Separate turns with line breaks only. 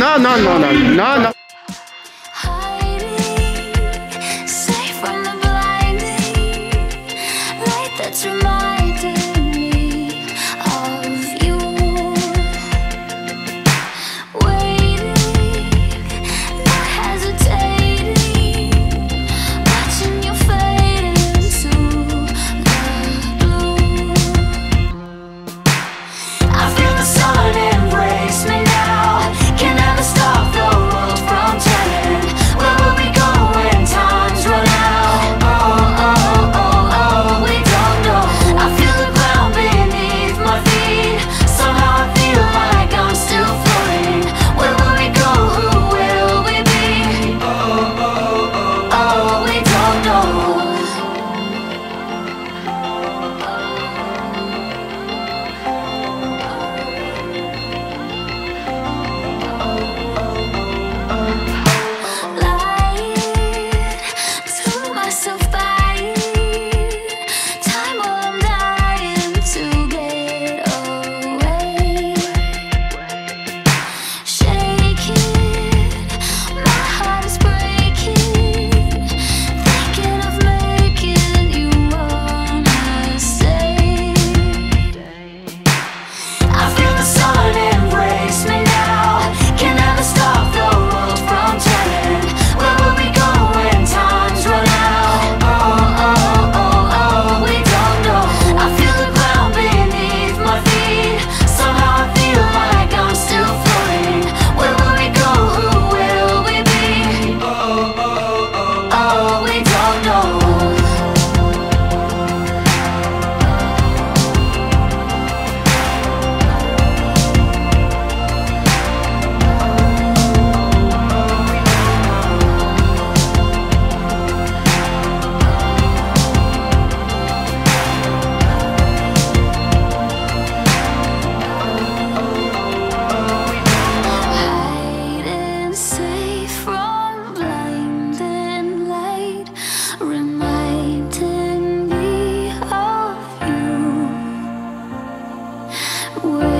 No, no, no, no, no, no.
Hiding, safe from the blinding light that's reminding me of you. Waiting, not hesitating, watching you fade into the blue. I feel the sun embrace me now. Can never stop the world from turning. Where will we go when time's run out? Oh, oh, oh, oh, we don't know. I feel the ground beneath my feet. Somehow I feel like I'm still floating. Where will we go? Who will we be? Oh, oh, oh, oh, we don't know. Lying to myself, buying time while I'm dying to get away. Shaking, my heart is breaking, thinking of making you wanna stay. I feel the sun embrace me now. Can never stop the world from turning. Where will we go when time's run out? Oh, oh, oh, oh, we don't know. I feel the ground beneath my feet. Somehow I feel like I'm still floating. Where will we go? Who will we be? Oh, oh, oh, oh, we don't know. Hiding safe from blinding light, reminding me of you.